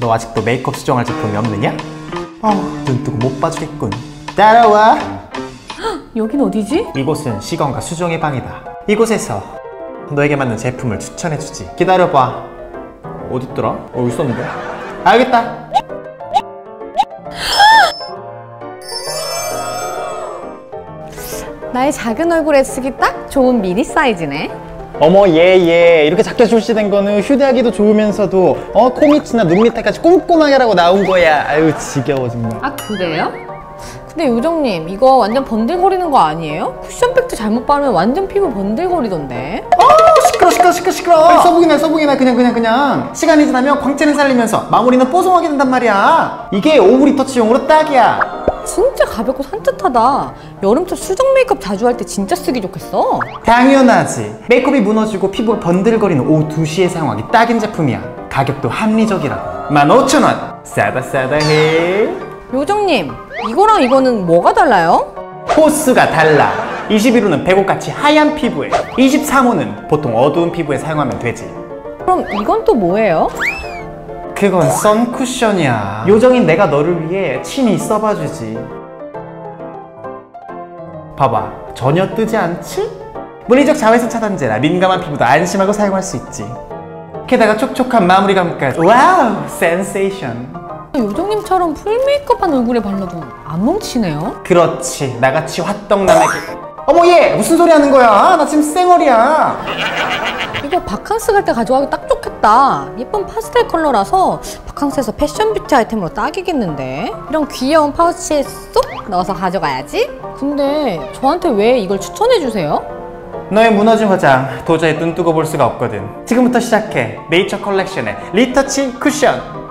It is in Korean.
너 아직도 메이크업 수정할 제품이 없느냐? 눈 뜨고 못 봐주겠군. 따라와. 여긴 어디지? 이곳은 시건과 수정의 방이다. 이곳에서 너에게 맞는 제품을 추천해주지. 기다려봐. 어딨더라? 여기 있었는데. 알겠다. 나의 작은 얼굴에 쓰기 딱 좋은 미니 사이즈네. 어머 얘 이렇게 작게 출시된 거는 휴대하기도 좋으면서도 코 밑이나 눈 밑에까지 꼼꼼하게 하라고 나온 거야. 아유 지겨워 정말. 아 그래요? 근데 요정님 이거 완전 번들거리는 거 아니에요? 쿠션 팩트 잘못 바르면 완전 피부 번들거리던데. 시끄러. 빨리 써보기나 그냥 시간이 지나면 광채는 살리면서 마무리는 뽀송하게 된단 말이야. 이게 오브 리터치용으로 딱이야. 진짜 가볍고 산뜻하다. 여름철 수정 메이크업 자주 할 때 진짜 쓰기 좋겠어. 당연하지. 메이크업이 무너지고 피부가 번들거리는 오후 2시에 사용하기 딱인 제품이야. 가격도 합리적이라고. 15,000원. 싸다싸다해. 요정님 이거랑 이거는 뭐가 달라요? 호수가 달라. 21호는 백옥같이 하얀 피부에, 23호는 보통 어두운 피부에 사용하면 되지. 그럼 이건 또 뭐예요? 그건 선쿠션이야. 요정인 내가 너를 위해 친히 써봐주지. 봐봐, 전혀 뜨지 않지? 물리적 자외선 차단제라 민감한 피부도 안심하고 사용할 수 있지. 게다가 촉촉한 마무리감까지. 와우, 센세이션. 요정님처럼 풀 메이크업한 얼굴에 발라도 안 뭉치네요? 그렇지, 나같이 화떡남에게. 어머 얘 무슨 소리 하는 거야? 나 지금 쌩얼이야. 이거 바캉스 갈 때 가져가기 딱 좋겠다. 예쁜 파스텔 컬러라서 바캉스에서 패션 뷰티 아이템으로 딱이겠는데? 이런 귀여운 파우치에 쏙 넣어서 가져가야지. 근데 저한테 왜 이걸 추천해주세요? 너의 무너진 화장 도저히 눈 뜨고 볼 수가 없거든. 지금부터 시작해. 네이처 컬렉션의 리터치 쿠션.